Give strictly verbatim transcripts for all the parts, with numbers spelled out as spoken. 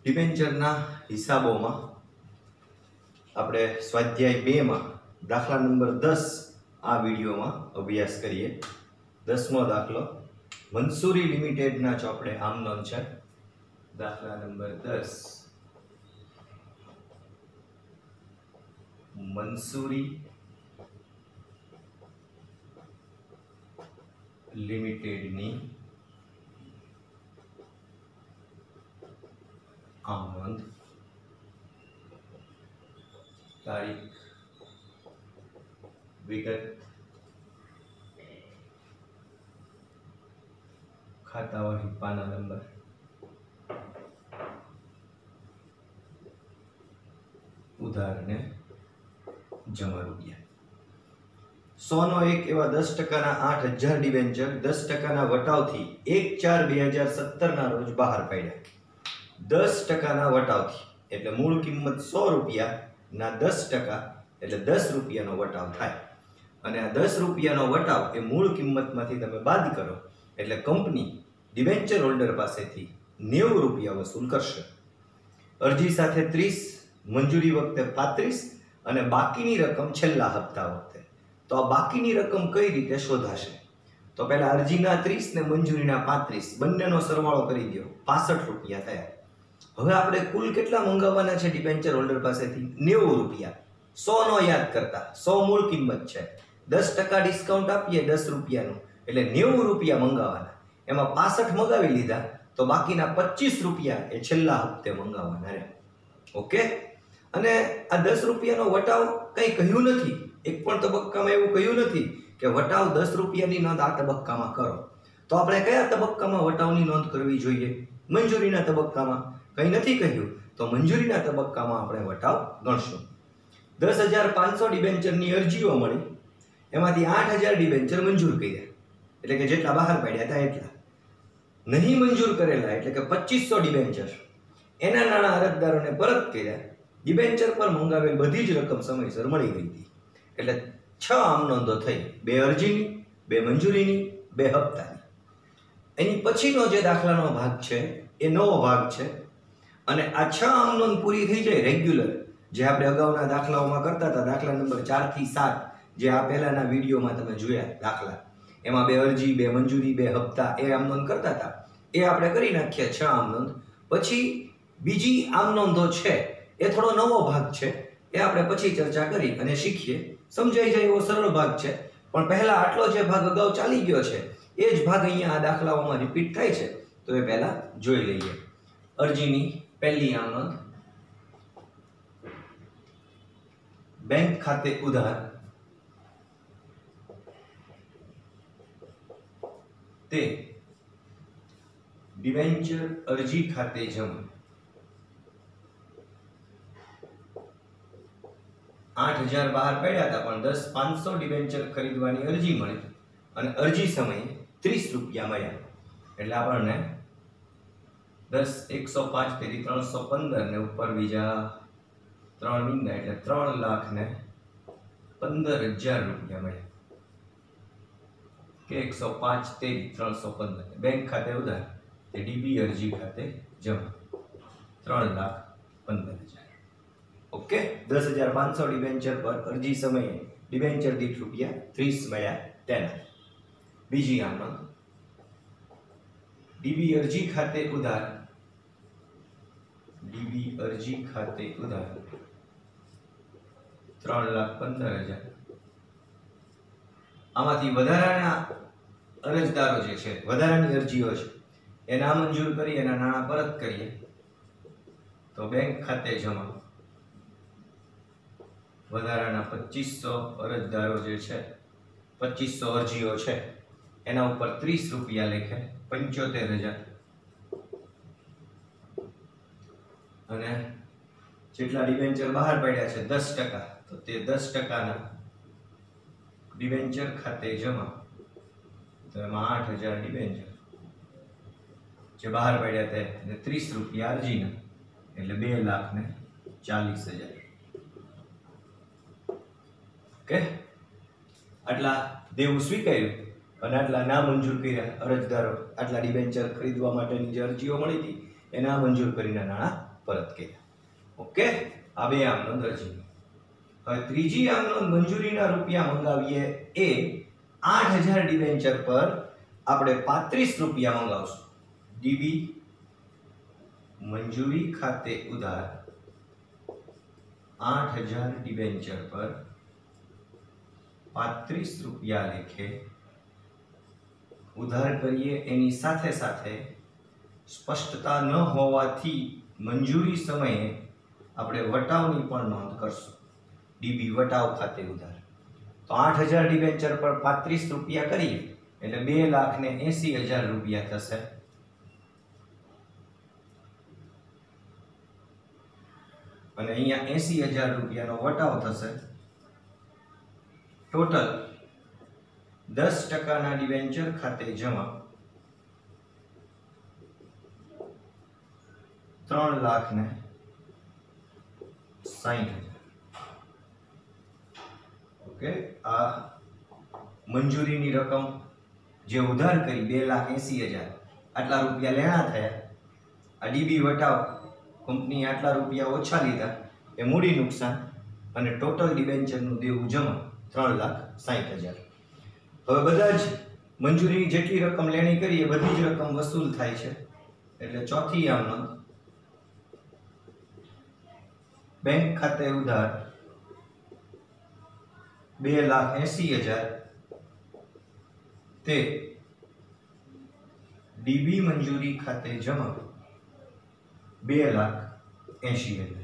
ડિબેન્ચરના હિસાબોમાં આપણે સ્વાધ્યાય બે માં દાખલા નંબર દસ આ વિડીયોમાં અભ્યાસ કરીએ। દસમો દાખલો મંસૂરી લિમિટેડના ચોપડે આમ નોંધ છે। દાખલા નંબર દસ મંસૂરી લિમિટેડની આમ નોંધ, તારીખ, વિગત, ખાતાવહી પાના નંબર, ઉધાર ને જમા રૂપિયા। સો નો એક એવા દસ ટકાના આઠ હજાર ડિબેન્ચર દસ ટકાના વટાવથી એક ચાર બે હજાર સત્તર ના રોજ બહાર પાડ્યા। દસ ટકાના વટાવથી એટલે મૂળ કિંમત સો રૂપિયા ના દસ ટકા એટલે દસ રૂપિયાનો વટાવ થાય અને આ દસ રૂપિયાનો વટાવ એ મૂળ કિંમતમાંથી તમે બાદ કરો એટલે કંપની ડિબેન્ચર હોલ્ડર પાસેથી નેવું રૂપિયા વસૂલ કરશે। અરજી સાથે ત્રીસ, મંજૂરી વખતે પાંત્રીસ અને બાકીની રકમ છેલ્લા હપ્તા વખતે। તો આ બાકીની રકમ કઈ રીતે શોધાશે? તો પહેલા અરજીના ત્રીસ ને મંજૂરીના પાંત્રીસ બંનેનો સરવાળો કરી દો, પાસઠ રૂપિયા થયા। હવે આપણે કુલ કેટલા મંગાવવાના છે ડિબેન્ચર હોલ્ડર પાસેથી? નેવું રૂપિયા। સો નો યાદ કરતા, સો મૂળ કિંમત છે, દસ ટકા ડિસ્કાઉન્ટ આપીએ દસ રૂપિયાનું એટલે નેવું રૂપિયા મંગાવવાના, એમાં પાસઠ મંગાવી લીધા તો બાકીના પચીસ રૂપિયા એ છેલ્લા હપ્તે મંગાવવાના રહે। ઓકે, અને આ દસ રૂપિયાનો વટાવ કંઈ કહ્યું નથી, એક પણ તબક્કામાં એવું કહ્યું નથી કે વટાવ દસ રૂપિયાની નોંધ આ તબક્કામાં કરો। તો આપણે કયા તબક્કામાં વટાવની નોંધ કરવી જોઈએ? મંજૂરીના તબક્કામાં। કંઈ નથી કહ્યું તો મંજૂરીના તબક્કામાં આપણે વટાવ ગણશું। દસ હજાર પાંચસો ડિબેન્ચરની અરજીઓ મળી, એમાંથી આઠ હજાર ડિબેન્ચર મંજૂર કર્યા એટલે કે જેટલા બહાર પાડ્યા હતા એટલા। નહીં મંજૂર કરેલા એટલે કે પચીસો ડિબેન્ચર એના નાણાં અરજદારોને પરત કર્યા। ડિબેન્ચર પર મંગાવેલ બધી જ રકમ સમયસર મળી ગઈ હતી એટલે છ આમ નોંધો થઈ, બે અરજીની, બે મંજૂરીની, બે હપ્તાની। એની પછીનો જે દાખલાનો ભાગ છે એ નવો ભાગ છે અને આ છ આમ નોંધ પૂરી થઈ જાય રેગ્યુલર, જે આપણે અગાઉના દાખલાઓમાં કરતા હતા, દાખલા નંબર ચાર થી સાત જે આ પહેલાના વિડીયોમાં તમે જોયા દાખલા, એમાં બે અરજી, બે મંજૂરી, બે હપ્તા એ આમ નોંધ કરતા હતા, એ આપણે કરી નાખીએ છ આમ નોંધ। પછી બીજી આમ નોંધો છે એ થોડો નવો ભાગ છે, એ આપણે પછી ચર્ચા કરી અને શીખીએ, સમજાઈ જાય એવો સરળ ભાગ છે। પણ પહેલા આટલો જે ભાગ અગાઉ ચાલી ગયો છે એ જ ભાગ અહીંયા આ દાખલાઓમાં રિપીટ થાય છે, તો એ પહેલા જોઈ લઈએ। અરજીની પહેલી આમ નોંધ, બેંક ખાતે ઉધાર તે ડિબેન્ચર અરજી ખાતે જમા। આઠ હજાર બહાર પડ્યા હતા પણ દસ પાંચસો ડિબેન્ચર ખરીદવાની અરજી મળી અને અરજી સમયે ત્રીસ રૂપિયા મળ્યા એટલે આપણને દસ એકસો પાંચ તેરી ત્રણસો પંદર ને ઉપર બીજા ત્રણ મીંડા એટલે ત્રણ લાખ ને પંદર હજાર રૂપિયા મળ્યા કે એકસો પાંચ તેરી ત્રણસો પંદર બેંક ખાતે ઉધાર તે ડીબી અરજી ખાતે જમા ત્રણ લાખ પંદર હજાર। ઓકે, દસ હજાર પાંચસો ડિબેન્ચર પર અરજી સમયે ડિબેન્ચર દીઠ રૂપિયા ત્રીસ મળ્યા તેના। બીજી આમ નોંધ, ડીબી અરજી ખાતે ઉધાર, ડીબી અરજી ખાતે ઉધાર ત્રણ લાખ પંદર હજાર। આમાંથી વધારાના અરજદારો જે છે, વધારાની અરજીઓ છે એ નામંજૂર કરી એના નાણાં પરત કરીએ તો બેંક ખાતે જમા વધારાના પચીસો અરજદારો જે છે, પચીસો અરજીઓ છે એના ઉપર ત્રીસ રૂપિયા લેખે પંચોતેર હજાર અને જેટલા ડિબેન્ચર બહાર પડ્યા છે દસ ટકા, તો તે દસ ટકાના ડિબેન્ચર ખાતે જમા, તો એમાં આઠ હજાર ડિબેન્ચર જે બહાર પડ્યા તે અને ત્રીસ રૂપિયા અરજીના એટલે બે લાખ ને ચાલીસ હજાર। ઓકે, આટલા દેવું સ્વીકાર્યું અને આટલા ના મંજૂર કર્યા અરજદારો, આટલા ડિબેન્ચર ખરીદવા માટેની જે અરજીઓ મળી હતી એ ના મંજૂર કરીને નાણાં પરત કર્યા. ઓકે, આ બે આમ નોંધ રચી. હવે ત્રીજી આમ નોંધ મંજૂરીના રૂપિયા મંગાવીએ એ આઠ હજાર ડિબેન્ચર પર આપણે પાંત્રીસ રૂપિયા મંગાવશું. ડીબી મંજૂરી ખાતે ઉધાર આઠ હજાર ડિબેન્ચર પર પાંત્રીસ રૂપિયા લેખે ઉધાર કરીએ. એની સાથે સાથે સ્પષ્ટતા ન હોવાથી મંજૂરી સમયે આપણે વટાવની પણ નોંધ કરશું. ડીબી વટાવ ખાતે ઉધાર. તો આઠ હજાર ડિબેન્ચર પર પાંત્રીસ રૂપિયા કરીએ એટલે બે લાખ ને એસી હજાર રૂપિયા થશે. અને અહીંયા એસી હજાર રૂપિયાનો વટાવ થશે. ટોટલ દસ ટકાના ડિબેન્ચર ખાતે જમા ત્રણ લાખ ને સાહીઠ હજાર. ઓકે, આ મંજૂરીની રકમ જે ઉધાર કરી બે લાખ એસી હજાર આટલા રૂપિયા લેણા થયા. આ ડીબી વટાવ કંપની આટલા રૂપિયા ઓછા લીધા એ મૂડી નુકસાન અને ટોટલ ડિબેન્ચરનું દેવું જમા ત્રણ લાખ સાહીઠ હજાર. હવે બધા જ મંજૂરીની જેટલી રકમ લેણી કરી એ બધી જ રકમ વસૂલ થાય છે. એટલે ચોથી આમ નોંધ બેંક ખાતે ઉધાર બે લાખ એસી હજાર તે ડીબી મંજૂરી ખાતે જમા બે લાખ એસી હજાર.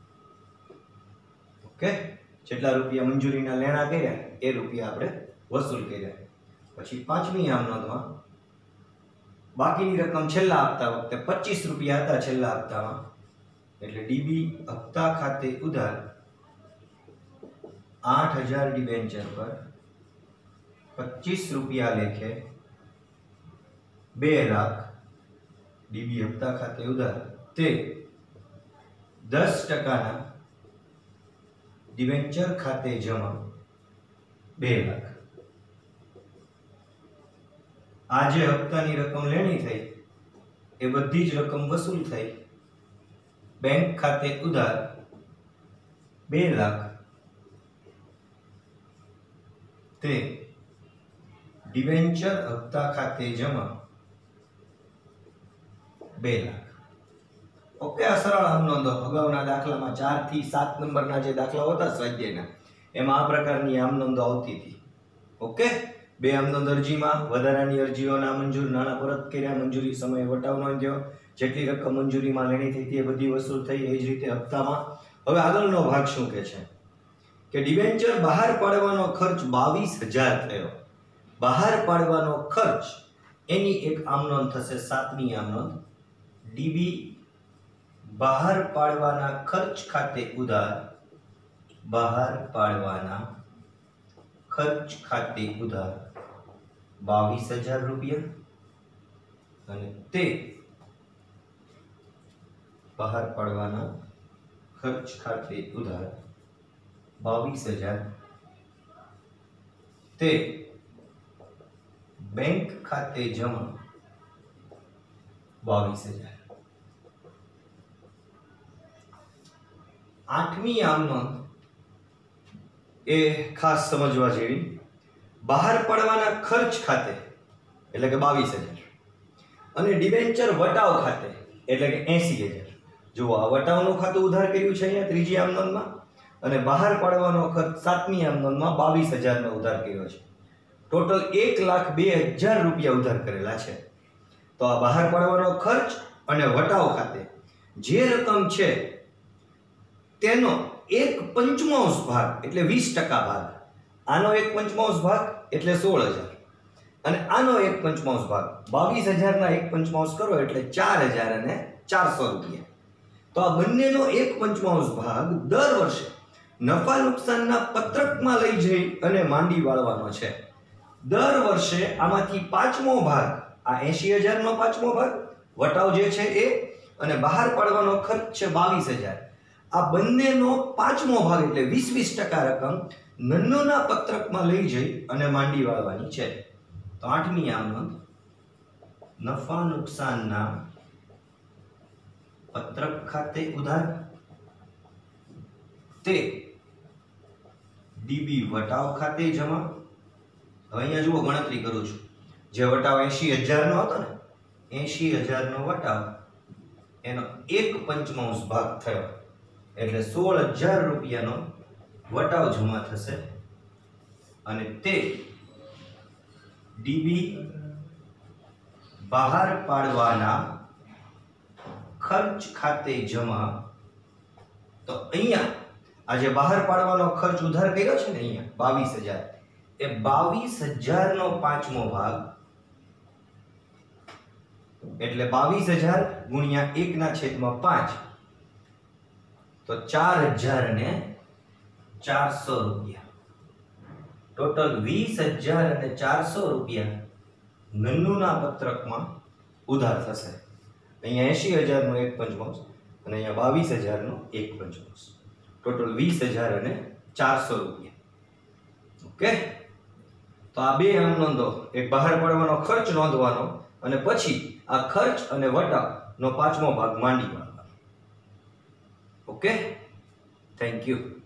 ઓકે, જેટલા રૂપિયા મંજૂરીના લેણા કર્યા એ રૂપિયા આપણે વસૂલ કર્યા. પછી પાંચમી આમ નોંધમાં બાકીની રકમ છેલ્લા હપ્તા વખતે પચીસ રૂપિયા હતા છેલ્લા હપ્તામાં એટલે ડીબી હપ્તા ખાતે ઉધાર આઠ હજાર ડિબેન્ચર પર પચીસ રૂપિયા લેખે બે લાખ ડીબી હપ્તા ખાતે ઉધાર તે દસ ટકાના ડિબેન્ચર ખાતે જમા બે લાખ. આ જે હપ્તાની રકમ લેણી થઈ એ બધી જ રકમ વસૂલ થઈ. બેંક ખાતે ઉધાર બે લાખ તે ડિબેન્ચર હપ્તા ખાતે જમા બે લાખ. ઓકે, આ સરળ આમ નોંધો. અગાઉના દાખલામાં ચાર થી સાત નંબરના જે દાખલાઓ હતા સ્વાધ્યાયના એમાં આ પ્રકારની આમ નોંધો આવતી હતી. ઓકે, બે આમ નોંધ અરજીમાં વધારાની અરજીઓ નામંજૂર, નાણાં પરત કર્યા, મંજૂરી સમયે વટાવ નોંધ્યો, જેટલી રકમ મંજૂરીમાં લેણી થઈ હતી એ બધી વસૂલ થઈ. એ જ રીતે હપ્તામાં. હવે આગળનો ભાગ શું કહે છે કે ડિબેન્ચર બહાર પાડવાનો ખર્ચ બાવીસ હજાર થયો. બહાર પાડવાનો ખર્ચ એની એક આમ નોંધ થશે. સાતમી આમ નોંધ ડીબી બહાર પાડવાના ખર્ચ ખાતે ઉધાર બહાર પાડવાના ખર્ચ ખાતે ઉધાર બાવીસ હજાર રૂપિયા અને તે બહાર પાડવાના ખર્ચ ખાતે ઉધાર બાવીસ હજાર તે બેંક ખાતે જમા બાવીસ હજાર. આઠમી આમ નોંધ એ ખાસ સમજવા જેવી. બહાર પાડવાના ખર્ચ ખાતે એટલે કે બાવીસ હજાર અને ડિબેન્ચર વટાવ ખાતે એટલે કે એસી હજાર. જુઓ, આ વટાવનું ખાતું ઉધાર કર્યું છે અહીંયા ત્રીજી આમ નોંધમાં અને બહાર પાડવાનો ખર્ચ સાતમી આમ નોંધમાં બાવીસ હજાર નો ઉધાર કર્યો છે. ટોટલ એક લાખ બે હજાર રૂપિયા ઉધાર કરેલા છે. તો આ બહાર પાડવાનો ખર્ચ અને વટાવ ખાતે જે રકમ છે તેનો એક પંચમાંશ ભાગ એટલે વીસ ટકા ભાગ, આનો એક પંચમાંશ ભાગ એટલે સોળ હજાર અને આનો એક પંચમાંશ ભાગ બાવીસ હજાર ના એક પંચમાંશ કરો એટલે ચાર હજાર અને ચારસો રૂપિયા. તો આ બંનેનો એક પંચમાંશ ભાગ દર વર્ષે નફા નુકસાનના પત્રકમાં લઈ જઈ અને માંડી વાળવાનો છે. દર વર્ષે આમાંથી પાંચમો ભાગ, આ એસી હજાર નો પાંચમો ભાગ વટાવ જે છે એ અને બહાર પાડવાનો ખર્ચ છે બાવીસ હજાર, આ બંનેનો પાંચમો ભાગ એટલે વીસ વીસ ટકા રકમ નન્નોના પત્રકમાં લઈ જઈ અને માંડી વાળવાની છે. તો આઠમી આમ નોંધ નફા નુકસાનના પત્રક ખાતે ઉધાર તે ડીબી વટાવ ખાતે જમા. હવે અહીંયા જુઓ ગણતરી કરું છું. જે વટાવ એંશી હજાર નો હતો ને, એંશી હજાર નો વટાવ એનો એક પંચમાંશ ભાગ થયો એટલે સોળ હજાર રૂપિયાનો વટાવ જમા થશે અને તે ડીબી બહાર પાડવાના ખર્ચ ખાતે જમા. તો અહીંયા આ જે બહાર પાડવાનો ખર્ચ ઉધાર કર્યો છે ને અહીંયા બાવીસ હજાર, એ બાવીસ હજાર નો પાંચમો ભાગ એટલે બાવીસ હજાર ગુણ્યા એક ના છેદમાં પાંચ, તો ચાર હજાર ને ચારસો રૂપિયા. ટોટલ વીસ હજાર અને ચારસો રૂપિયા નન્નુના પત્રકમાં ઉધાર થશે. અહીંયા એંશી હજાર નો એક પંચમાંશ અને અહીંયા બાવીસ હજાર નો એક પંચમાંશ, ટોટલ વીસ હજાર અને ચારસો રૂપિયા. ઓકે, તો આ બે આમ નોંધો, એક બહાર પાડવાનો ખર્ચ નોંધવાનો અને પછી આ ખર્ચ અને વટાવ નો પાંચમો ભાગ માંડી વાળવાનો. Okay, thank you.